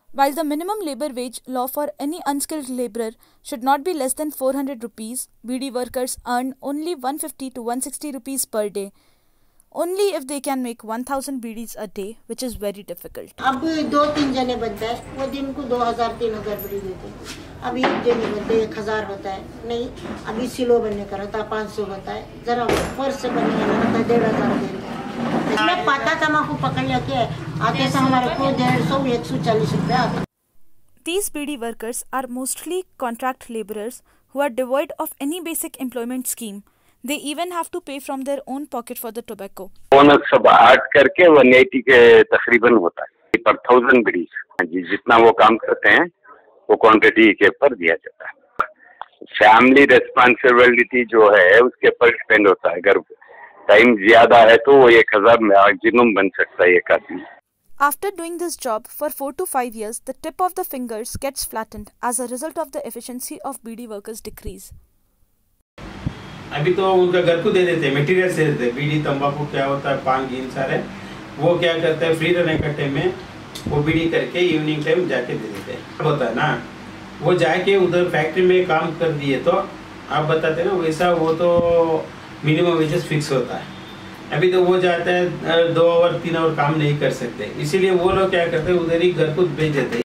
While the minimum labor wage law for any unskilled laborer should not be less than 400 rupees, Beedi workers earn only 150 to 160 rupees per day, only if they can make 1000 beedis a day, which is very difficult. अब 2-3 जने बनता है, वो दिन को 2000-3000 बीड़ी देते हैं। अब एक जने बनते 1000 होता है, नहीं अभी सिलो बनने का रहता 500 होता है, जरा फर्श से बनने का रहता 1500 देते हैं। इसमें पाता तमाकू पकड़ लेके आते से हमारे को 150-140 रुपया आता। These beedi workers are mostly contract laborers who are devoid of any basic employment scheme. They even have to pay from their own pocket for the tobacco. Bonus सब ऐड करके 180 के तकरीबन होता है पर 1000 बीड़ी। जी जितना वो काम करते हैं वो क्वांटिटी के ऊपर दिया जाता है। फैमिली रेस्पॉन्सिबिलिटी जो है उसके ऊपर डिपेंड होता है। अगर टाइम ज्यादा है तो वो 1000 मैक्सिमम बन सकता है एक आदमी। After doing this job for 4 to 5 years, the tip of the fingers gets flattened as a result of the efficiency of beedi workers decrease. अभी तो उनका घर को दे देते हैं, मटेरियल से देते हैं। बीड़ी तंबाकू क्या होता है, पान गिन सारे वो क्या करते हैं, फ्री रहने का टाइम में वो बीड़ी करके इवनिंग टाइम जाके दे देते हैं। होता है ना, वो जाके उधर फैक्ट्री में काम कर दिए तो आप बताते ना वैसा वो तो मिनिमम वेजेस फिक्स होता है। अभी तो वो जाते हैं 2 और 3 और काम नहीं कर सकते, इसीलिए वो लोग क्या करते हैं उधर ही घर को भेज देते हैं।